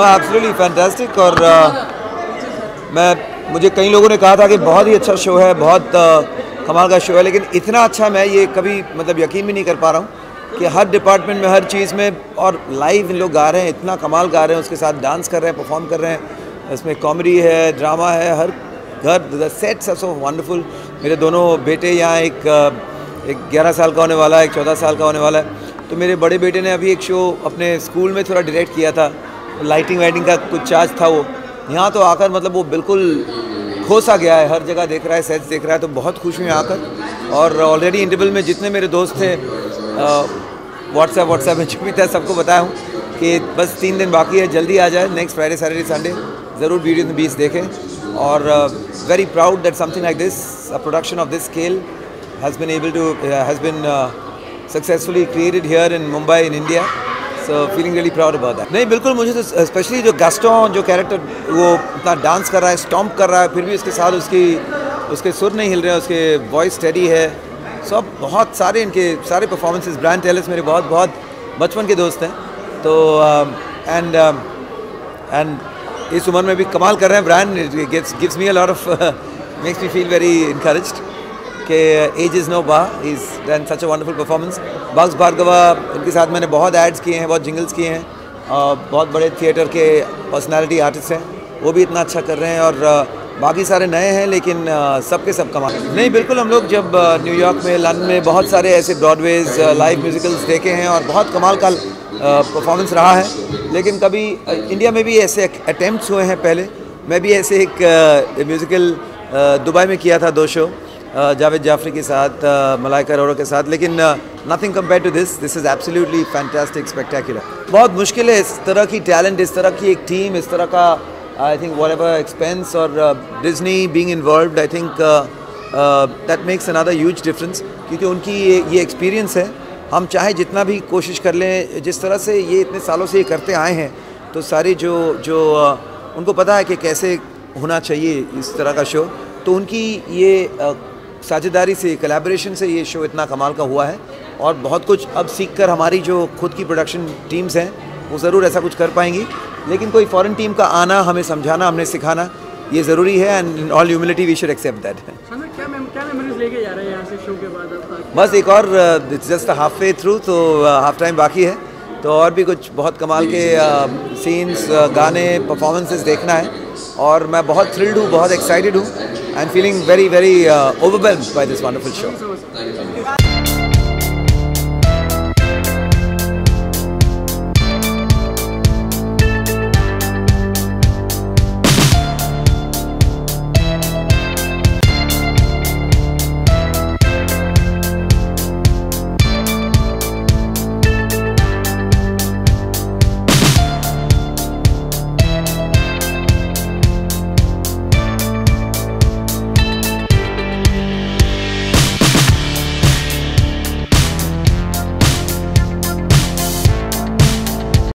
No absolutely fantastic. और मुझे कई लोगों ने कहा था कि बहुत ही अच्छा शो है, बहुत कमाल का शो है, लेकिन इतना अच्छा मैं ये कभी मतलब यकीन भी नहीं कर पा रहा हूँ कि हर डिपार्टमेंट में, हर चीज़ में, और लाइव इन लोग गा रहे हैं, इतना कमाल गा रहे हैं, उसके साथ डांस कर रहे हैं, परफॉर्म कर रहे हैं, इसमें कॉमेडी है, ड्रामा है, हर घर the sets are so wonderful. मेरे दोनों बेटे यहाँ, एक 11 साल का होने वाला है, एक 14 साल का होने वाला है। तो मेरे बड़े बेटे ने अभी एक शो अपने स्कूल में थोड़ा डायरेक्ट किया था, लाइटिंग वाइटिंग का कुछ चार्ज था वो, यहाँ तो आकर मतलब वो बिल्कुल खो सा गया है, हर जगह देख रहा है, सेट्स देख रहा है, तो बहुत खुश हुए आकर। और ऑलरेडी इंटरवल में जितने मेरे दोस्त थे व्हाट्सएप में जो भी था सबको बताया हूँ कि बस 3 दिन बाकी है, जल्दी आ जाए, नेक्स्ट फ्राइडे सैटरडे संडे ज़रूर ब्यूटी एंड द बीस्ट देखें। और very proud that something like this, a production of this scale has been successfully created here in Mumbai in India, so feeling really proud about that. नहीं बिल्कुल, मुझे तो specially जो Gaston जो character वो इतना डांस कर रहा है, स्टॉम्प कर रहा है, फिर भी उसके साथ उसके सुर नहीं हिल रहे हैं, उसके वॉइस स्टेडी है, सब बहुत सारे इनके सारे परफॉर्मेंसेस। ब्रायन टेलस मेरे बहुत बचपन के दोस्त हैं, तो एंड इस उम्र में भी कमाल कर रहे हैं। Brian gives me a lot of makes me feel very encouraged कि age is no bar, is done such a wonderful performance. बग्स भार्गवा, इनके साथ मैंने बहुत एड्स किए हैं, बहुत जिंगल्स किए हैं, बहुत बड़े थिएटर के पर्सनालिटी आर्टिस्ट हैं, वो भी इतना अच्छा कर रहे हैं। और बाकी सारे नए हैं, लेकिन सबके सब कमाल। नहीं बिल्कुल, हम लोग जब न्यूयॉर्क में, लंदन में बहुत सारे ऐसे ब्रॉडवेज लाइव म्यूजिकल्स देखे हैं और बहुत कमाल का परफॉर्मेंस रहा है, लेकिन कभी इंडिया में भी ऐसे अटैम्प्ट्स हुए हैं। पहले मैं भी ऐसे एक म्यूज़िकल दुबई में किया था, 2 शो जावेद जाफरी के साथ, मलाइका अरोड़ा के साथ, लेकिन nothing compare to this is absolutely fantastic, spectacular. बहुत मुश्किल है इस तरह की टैलेंट, इस तरह की एक टीम, इस तरह का आई थिंक व्हाटएवर एक्सपेंस और Disney being involved, I think that makes another huge difference, क्योंकि उनकी ये एक्सपीरियंस है। हम चाहे जितना भी कोशिश कर लें, जिस तरह से ये इतने सालों से ये करते आए हैं, तो सारी जो उनको पता है कि कैसे होना चाहिए इस तरह का शो, तो उनकी ये साझेदारी से, कोलैबोरेशन से ये शो इतना कमाल का हुआ है। और बहुत कुछ अब सीख कर हमारी जो खुद की प्रोडक्शन टीम्स हैं वो ज़रूर ऐसा कुछ कर पाएंगी, लेकिन कोई फॉरेन टीम का आना, हमें समझाना, हमने सिखाना, ये ज़रूरी है, and in all humility we should accept that. क्या मेमोरीज लेके जा रहे हैं यहाँ से शो के बाद? बस एक और, it's just half way through, तो हाफ टाइम बाकी है, तो और भी कुछ बहुत कमाल के सीन्स, गाने, परफॉर्मेंसेस देखना है। और मैं बहुत थ्रिल्ड हूँ, बहुत एक्साइटेड हूँ, and feeling very overwhelmed by this wonderful show.